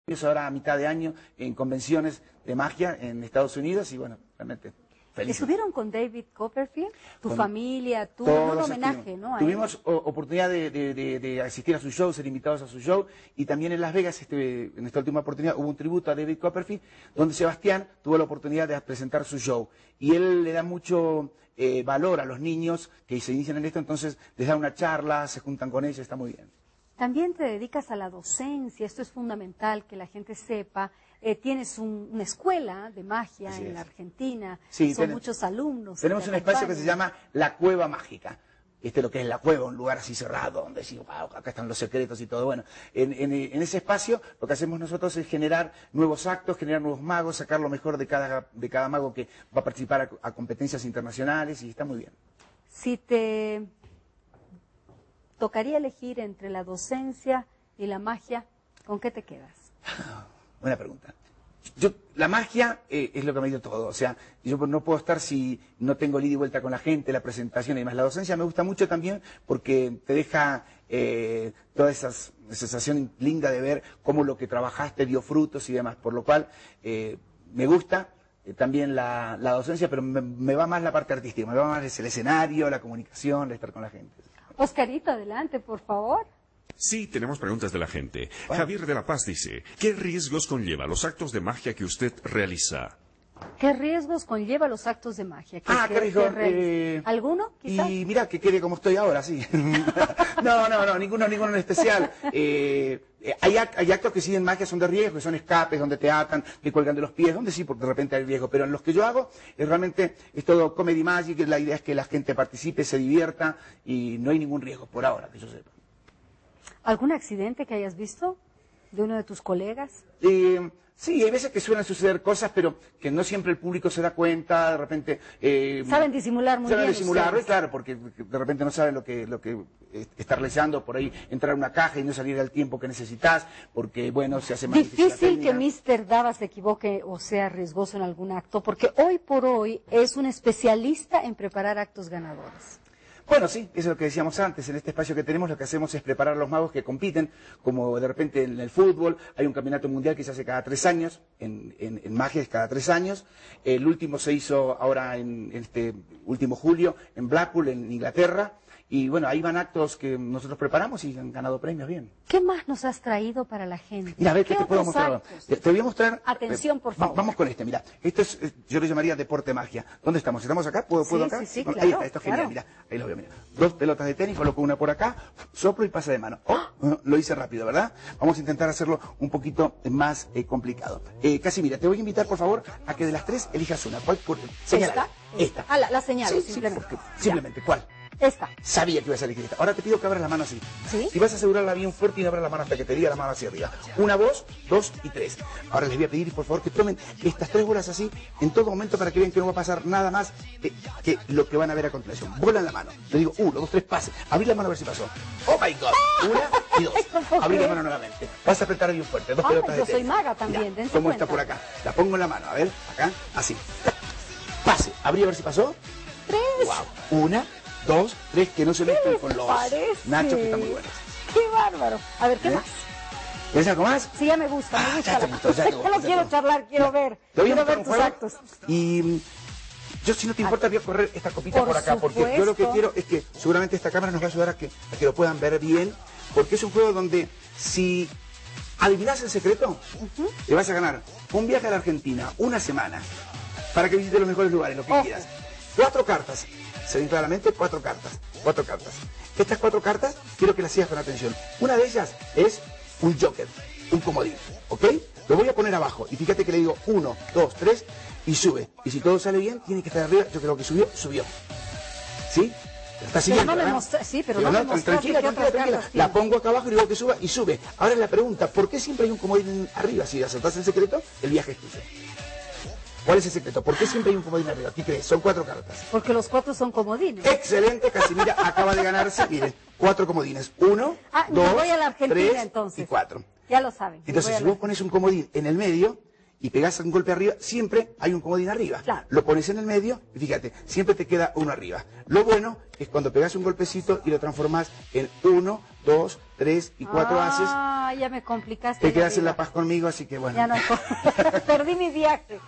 ahora a mitad de año en convenciones de magia en Estados Unidos y bueno, realmente feliz. ¿Estuvieron con David Copperfield? ¿Tu Con familia, tú? Un homenaje, ¿no? Tuvimos oportunidad de asistir a su show, ser invitados a su show y también en Las Vegas, en esta última oportunidad, hubo un tributo a David Copperfield donde Sebastián tuvo la oportunidad de presentar su show y él le da mucho valor a los niños que se inician en esto, entonces les da una charla, se juntan con ellos, está muy bien. También te dedicas a la docencia, esto es fundamental que la gente sepa. Tienes una escuela de magia en la Argentina, sí, son muchos alumnos. Tenemos un espacio que se llama La Cueva Mágica. Este es lo que es la cueva, un lugar así cerrado, donde decimos, wow, acá están los secretos y todo. Bueno, en ese espacio lo que hacemos nosotros es generar nuevos actos, generar nuevos magos, sacar lo mejor de cada mago que va a participar a competencias internacionales y está muy bien. Si te tocaría elegir entre la docencia y la magia, ¿con qué te quedas? Buena pregunta. La magia es lo que me dio todo, o sea, yo no puedo estar si no tengo ida y vuelta con la gente, la presentación y demás. La docencia me gusta mucho también porque te deja toda esa sensación linda de ver cómo lo que trabajaste dio frutos y demás, por lo cual me gusta también la docencia, pero me va más la parte artística, me va más el escenario, la comunicación, el estar con la gente. Oscarito, adelante, por favor. Sí, tenemos preguntas de la gente. Javier de la Paz dice, ¿qué riesgos conlleva los actos de magia que usted realiza? ¿Qué riesgos conlleva los actos de magia? ¿Qué riesgo? ¿Alguno, quizás? Y mira, que quede como estoy ahora, sí. No, ninguno en especial. Hay actos que sí en magia son de riesgo, que son escapes, donde te atan, te cuelgan de los pies, donde sí, porque de repente hay riesgo. Pero en los que yo hago, realmente es todo comedy magic, la idea es que la gente participe, se divierta y no hay ningún riesgo por ahora, que yo sepa. ¿Algún accidente que hayas visto de uno de tus colegas? Sí, hay veces que suelen suceder cosas, pero que no siempre el público se da cuenta, de repente... saben disimular muy bien. Saben disimularlo, claro, porque de repente no saben lo que está realizando, por ahí entrar a una caja y no salir al tiempo que necesitas, porque, bueno, se hace más difícil que Mr. Davas se equivoque o sea riesgoso en algún acto, porque hoy por hoy es un especialista en preparar actos ganadores. Bueno, sí, eso es lo que decíamos antes, en este espacio que tenemos lo que hacemos es preparar a los magos que compiten, como de repente en el fútbol, hay un campeonato mundial que se hace cada 3 años, en magia es cada 3 años, el último se hizo ahora en este último julio en Blackpool, en Inglaterra, y bueno, ahí van actos que nosotros preparamos y han ganado premios bien. ¿Qué más nos has traído para la gente? Mira, a ver, ¿qué te puedo mostrar? Te voy a mostrar... Atención, por favor. Vamos con este, mira. Esto es, yo lo llamaría deporte magia. ¿Dónde estamos? ¿Estamos acá? ¿Puedo acá? Sí, Bueno, claro, ahí está, esto es claro. genial, mira. Ahí lo veo, mira. 2 pelotas de tenis, coloco una por acá, soplo y pasa de mano. Lo hice rápido, ¿verdad? Vamos a intentar hacerlo un poquito más complicado. Casi, mira, te voy a invitar, por favor, a que de las 3 elijas una. ¿Cuál? Señala. Esta. Ah, la señal, sí, simplemente. Simplemente, ¿cuál? Esta. Sabía que ibas a elegir esta. Ahora te pido que abras la mano así. ¿Sí? Y vas a asegurarla bien fuerte y no abras la mano hasta que te diga la mano hacia arriba. 1, 2, 2 y 3. Ahora les voy a pedir, por favor, que tomen estas 3 bolas así en todo momento para que vean que no va a pasar nada más que lo que van a ver a continuación. Bola en la mano. Le digo 1, 2, 3, pase. Abrí la mano a ver si pasó. ¡Oh, my God! 1 y 2. Abrí la mano nuevamente. Vas a apretar bien fuerte. 2 pelotas de yo tenis. soy maga también, Mira, como está por acá. La pongo en la mano. A ver, acá, así. Pase. Abrí a ver si pasó. 3. Wow. 1, 2, 3, que no se mezclen con los nachos que están muy buenos. ¡Qué bárbaro! A ver, ¿qué más? ¿Quieres algo más? Sí, ya me gusta, me gusta. Ya te gustó, ya te gustó, no quiero charlar, quiero ver. Te voy a Quiero ver mostrar un tus juego actos. y yo, si no te importa, voy a correr esta copita por acá, porque yo lo que quiero es que seguramente esta cámara nos va a ayudar a que lo puedan ver bien, porque es un juego donde si adivinas el secreto, le vas a ganar un viaje a la Argentina, una semana, para que visites los mejores lugares, lo que quieras. 4 cartas. Se ven claramente 4 cartas. 4 cartas. Estas 4 cartas quiero que las sigas con atención. Una de ellas es un joker, un comodín, ¿ok? Lo voy a poner abajo y fíjate que le digo 1, 2, 3 y sube. Y si todo sale bien, tiene que estar arriba. Yo creo que subió. ¿Sí? ¿Está siguiendo? Pero no me mostró, sí, pero no me mostró. Tranquila. La pongo acá abajo y digo que suba y sube. Ahora la pregunta, ¿por qué siempre hay un comodín arriba? Si aceptás el secreto, el viaje es tuyo. ¿Cuál es el secreto? ¿Por qué siempre hay un comodín arriba? ¿Qué crees? Son 4 cartas. Porque los 4 son comodines. Excelente, Casimira acaba de ganarse, miren, 4 comodines. 1, 2, voy a la Argentina, 3 entonces. y 4. Ya lo saben. Entonces, si vos pones un comodín en el medio y pegas un golpe arriba, siempre hay un comodín arriba. Claro. Lo pones en el medio y fíjate, siempre te queda uno arriba. Lo bueno es cuando pegas un golpecito y lo transformas en 1, 2, 3 y 4 haces. Ah, ya me complicaste. Te quedas en La Paz conmigo, así que bueno. Ya no, perdí mi viaje.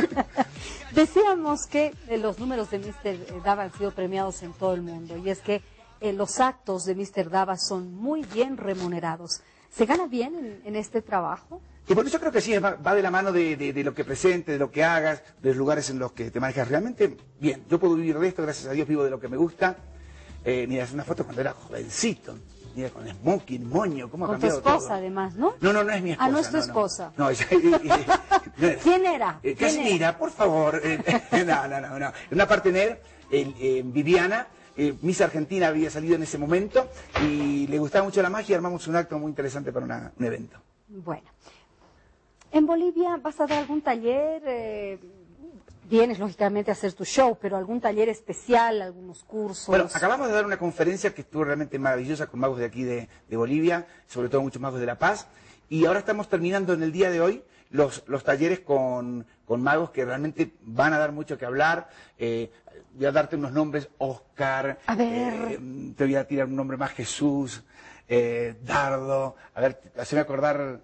Decíamos que los números de Mr. Dava han sido premiados en todo el mundo, y es que los actos de Mr. Dava son muy bien remunerados. ¿Se gana bien en este trabajo? Y por eso creo que sí, va de la mano de lo que presentes, de lo que hagas, de los lugares en los que te manejas realmente bien. Yo puedo vivir de esto, gracias a Dios vivo de lo que me gusta. Mira, es una foto cuando era jovencito. Mira, con smoking, moño, cómo ha cambiado todo. Con tu esposa, además, ¿no? No, no es mi esposa. Ah, no es tu esposa. No, ¿Quién era? Casimira, por favor. No. Una partener, Viviana, Miss Argentina había salido en ese momento y le gustaba mucho la magia y armamos un acto muy interesante para un evento. Bueno. ¿En Bolivia vas a dar algún taller? Vienes, lógicamente, a hacer tu show, pero algún taller especial, algunos cursos. Bueno, acabamos de dar una conferencia que estuvo realmente maravillosa con magos de aquí de Bolivia, sobre todo muchos magos de La Paz, y ahora estamos terminando en el día de hoy los talleres con magos que realmente van a dar mucho que hablar. Voy a darte unos nombres: Oscar, a ver. Te voy a tirar un nombre más: Jesús, Dardo, a ver, haceme acordar...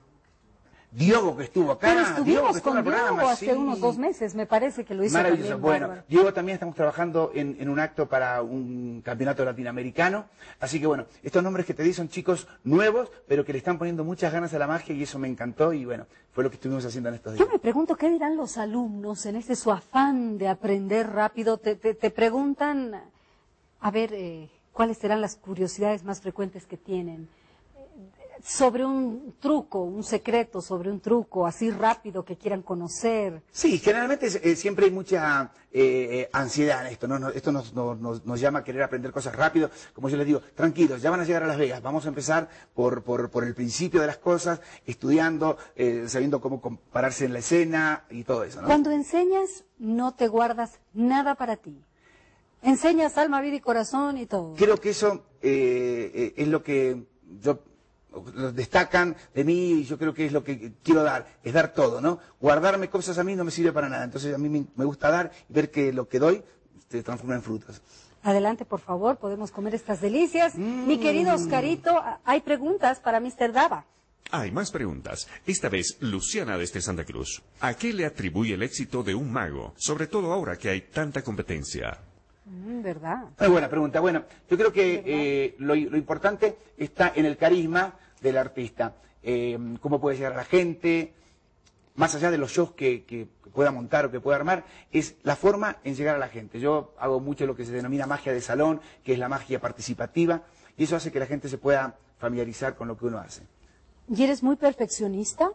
Diogo, que estuvo acá. Pero estuvimos con Diogo programa, hace sí. unos 2 meses, me parece que lo hizo maravilloso. También. Bueno, Bárbara. Diogo también estamos trabajando en un acto para un campeonato latinoamericano. Así que bueno, estos nombres que te di son chicos nuevos, pero que le están poniendo muchas ganas a la magia y eso me encantó y bueno, fue lo que estuvimos haciendo en estos días. Yo me pregunto qué dirán los alumnos en ese su afán de aprender rápido. Te preguntan, a ver, cuáles serán las curiosidades más frecuentes que tienen. Sobre un truco, un secreto sobre un truco, así rápido que quieran conocer. Sí, generalmente siempre hay mucha ansiedad en esto, ¿no? Esto nos llama a querer aprender cosas rápido. Como yo les digo, tranquilos, ya van a llegar a Las Vegas, vamos a empezar por el principio de las cosas, estudiando, sabiendo cómo compararse en la escena y todo eso, ¿no? Cuando enseñas, no te guardas nada para ti. Enseñas alma, vida y corazón y todo. Creo que eso es lo que destacan de mí y yo creo que es lo que quiero dar, es dar todo, ¿no? Guardarme cosas a mí no me sirve para nada, entonces a mí me gusta dar y ver que lo que doy se transforma en frutos. Adelante, por favor, podemos comer estas delicias. Mi querido Oscarito, hay preguntas para Mr. Dava. Hay más preguntas. Esta vez, Luciana desde Santa Cruz. ¿A qué le atribuye el éxito de un mago? Sobre todo ahora que hay tanta competencia. ¿Verdad? Muy buena pregunta. Bueno, yo creo que lo importante está en el carisma del artista. Cómo puede llegar a la gente, más allá de los shows que pueda montar o que pueda armar, es la forma en llegar a la gente. Yo hago mucho lo que se denomina magia de salón, que es la magia participativa, y eso hace que la gente se pueda familiarizar con lo que uno hace. ¿Y eres muy perfeccionista?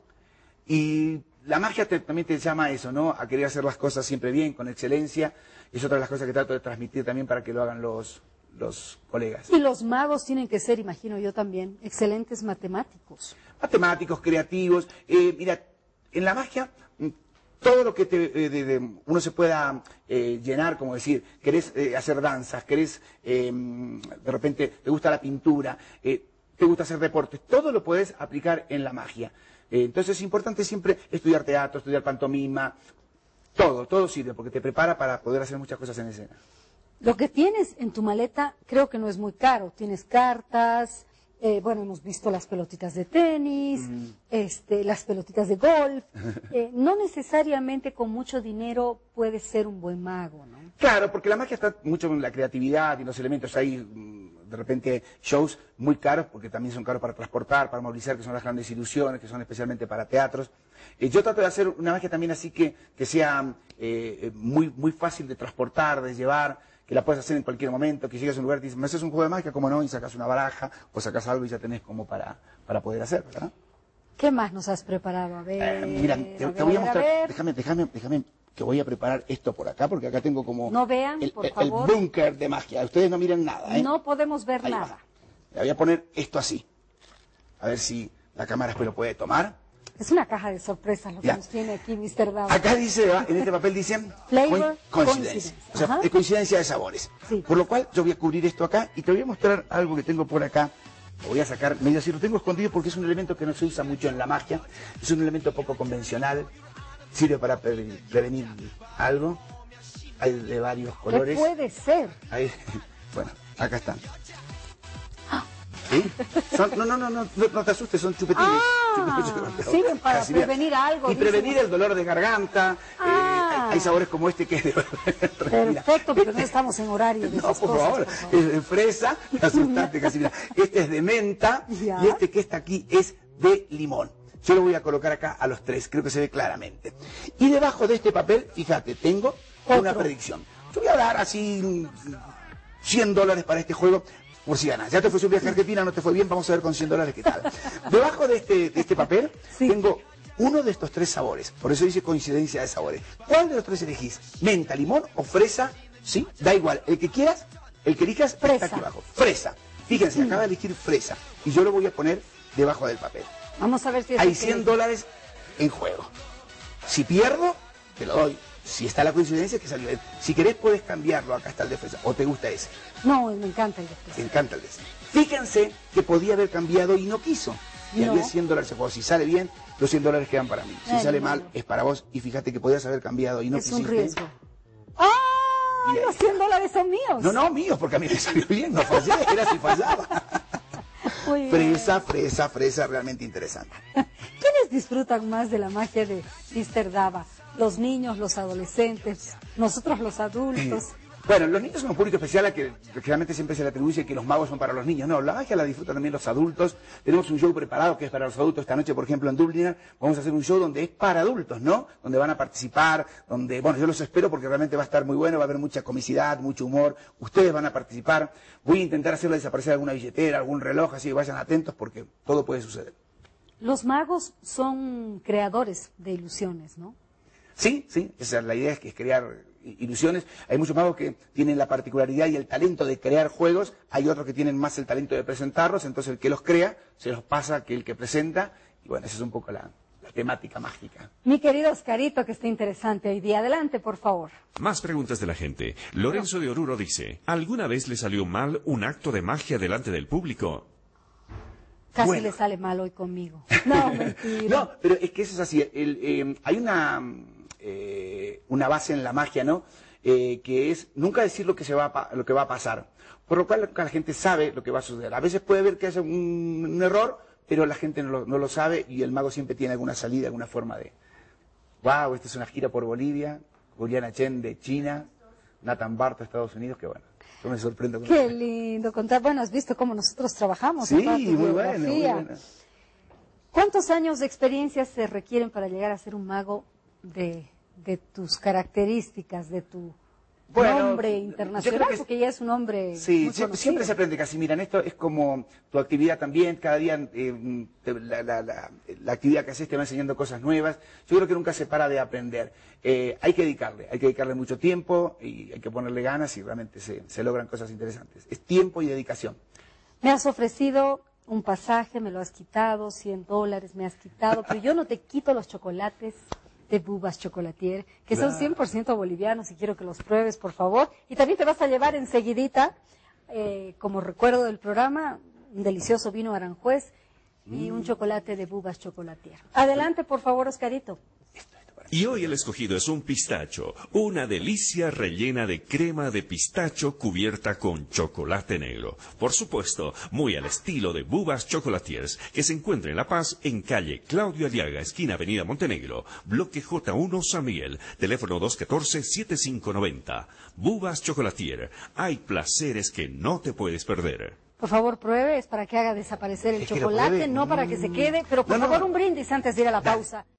Y la magia también te llama a eso, ¿no? A querer hacer las cosas siempre bien, con excelencia. Es otra de las cosas que trato de transmitir también para que lo hagan los colegas. Y los magos tienen que ser, imagino yo también, excelentes matemáticos. Matemáticos, creativos. Mira, en la magia, todo lo que uno se pueda llenar, como decir, querés hacer danzas, querés, de repente, te gusta la pintura, te gusta hacer deportes, todo lo puedes aplicar en la magia. Entonces es importante siempre estudiar teatro, estudiar pantomima, todo sirve porque te prepara para poder hacer muchas cosas en escena. Lo que tienes en tu maleta creo que no es muy caro. Tienes cartas, bueno, hemos visto las pelotitas de tenis, las pelotitas de golf. No necesariamente con mucho dinero puedes ser un buen mago, ¿no? Claro, porque la magia está mucho en la creatividad y los elementos. Hay de repente shows muy caros, porque también son caros para transportar, para movilizar, que son las grandes ilusiones, que son especialmente para teatros. Yo trato de hacer una magia también así que sea muy fácil de transportar, de llevar, que la puedes hacer en cualquier momento, que llegues a un lugar y dices, ¿me haces un juego de magia? ¿Cómo no? Y sacas una baraja o sacas algo y ya tenés como para poder hacer, ¿verdad? ¿Qué más nos has preparado? A ver, mira, te voy a mostrar, déjame que voy a preparar esto por acá, porque acá tengo como no vean, por favor, el búnker de magia. Ustedes no miren nada, ¿eh? No podemos ver Ahí nada. Le voy a poner esto así. A ver si la cámara después lo puede tomar. Es una caja de sorpresas lo que nos tiene aquí Mr. Dava. Acá dice, en este papel dice Flavor coincidence. O sea, coincidencia de sabores. Sí. Por lo cual yo voy a cubrir esto acá y te voy a mostrar algo que tengo por acá, Lo voy a sacar medio así, lo tengo escondido porque es un elemento que no se usa mucho en la magia, es un elemento poco convencional, sirve para prevenir algo, hay de varios colores. ¿Qué puede ser? Ahí, bueno, acá están. ¿Sí? No te asustes, son chupetines. Sirven para prevenir algo. Y prevenir el dolor de garganta. Hay sabores como este que es de... Perfecto, pero no estamos en horario de esas por favor. Es de fresa, asustante casi. Este es de menta y este que está aquí es de limón. Yo lo voy a colocar acá a los tres, creo que se ve claramente. Y debajo de este papel, fíjate, tengo una predicción. Yo voy a dar así $100 para este juego. Por si ganas. Ya te fue un viaje a Argentina, no te fue bien, vamos a ver con $100 qué tal. Debajo de este papel tengo uno de estos tres sabores. Por eso dice coincidencia de sabores. ¿Cuál de los tres elegís? ¿Menta, limón o fresa? ¿Sí? Da igual. El que quieras, el que elijas, fresa. Está aquí abajo. Fresa. Fíjense, acaba de elegir fresa. Y yo lo voy a poner debajo del papel. Vamos a ver si es hay $100 en juego. Si pierdo, te lo doy. Si está la coincidencia, que salió. Si querés, puedes cambiarlo. Acá está el de fresa. ¿O te gusta ese? No, me encanta el de fresa. Me encanta el de fresa. Fíjense que podía haber cambiado y no quiso. Y había $100 en juego. Si sale bien, los $100 quedan para mí. Si sale mal, es para vos. Y fíjate que podías haber cambiado y no quisiste. Es un riesgo. ¡Ah! Los $100 son míos. No, míos, porque a mí me salió bien. No fallé, era si fallaba. Fresa, realmente interesante. ¿Quiénes disfrutan más de la magia de Mr. Dava? Los niños, los adolescentes, nosotros los adultos. Bueno, los niños son un público especial a que generalmente siempre se le atribuye que los magos son para los niños. No, la magia la disfrutan también los adultos. Tenemos un show preparado que es para los adultos. Esta noche, por ejemplo, en Dublín vamos a hacer un show donde es para adultos, ¿no? Donde van a participar, donde, bueno, yo los espero porque realmente va a estar muy bueno, va a haber mucha comicidad, mucho humor. Ustedes van a participar. Voy a intentar hacerle desaparecer alguna billetera, algún reloj, así que vayan atentos porque todo puede suceder. Los magos son creadores de ilusiones, ¿no? Sí, esa es la idea, es que es crear ilusiones. Hay muchos magos que tienen la particularidad y el talento de crear juegos, hay otros que tienen más el talento de presentarlos, entonces el que los crea se los pasa que el que presenta, y bueno, esa es un poco la temática mágica. Mi querido Oscarito, que está interesante hoy día. Adelante, por favor. Más preguntas de la gente. Lorenzo de Oruro dice, ¿alguna vez le salió mal un acto de magia delante del público? Casi le sale mal hoy conmigo. No, mentira. No, pero es que eso es así. Hay una base en la magia, ¿no? Que es nunca decir lo que va a pasar. Por lo cual la gente sabe lo que va a suceder. A veces puede ver que haya un error, pero la gente no lo sabe y el mago siempre tiene alguna salida, alguna forma de... ¡Wow! Esta es una gira por Bolivia, Juliana Chen de China, Nathan Barth de Estados Unidos, que bueno. Yo me sorprendo con Qué eso. lindo contar. Bueno, has visto cómo nosotros trabajamos. Sí, muy bueno. ¿Cuántos años de experiencia se requieren para llegar a ser un mago de tus características, de tu nombre internacional? Porque ya es un nombre muy siempre se aprende casi. Mira, esto es como tu actividad también. Cada día la actividad que haces te va enseñando cosas nuevas. Yo creo que nunca se para de aprender. Hay que dedicarle mucho tiempo y hay que ponerle ganas y realmente se logran cosas interesantes. Es tiempo y dedicación. Me has ofrecido un pasaje, me lo has quitado, $100 me has quitado, pero yo no te quito los chocolates de Bubas Chocolatier, que son 100% bolivianos y quiero que los pruebes, por favor. Y también te vas a llevar enseguidita, como recuerdo del programa, un delicioso vino Aranjuez y un chocolate de Bubas Chocolatier. Adelante, por favor, Oscarito. Y hoy el escogido es un pistacho, una delicia rellena de crema de pistacho cubierta con chocolate negro. Por supuesto, muy al estilo de Bubas Chocolatiers, que se encuentra en La Paz, en calle Claudio Aliaga, esquina Avenida Montenegro, bloque J1 San Miguel, teléfono 214-7590. Bubas Chocolatier, hay placeres que no te puedes perder. Por favor, pruebe, es para que haga desaparecer el chocolate, no para que se quede, pero por favor un brindis antes de ir a la pausa.